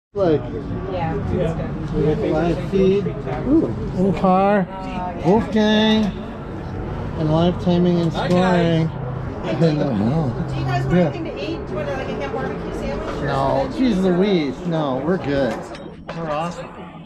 Like, Yeah. we got the live feed, in car, Wolfgang, and live timing and scoring. Do you guys want anything to eat? Do you want like a ham barbecue sandwich? No, geez Louise, no, we're good. We're awesome.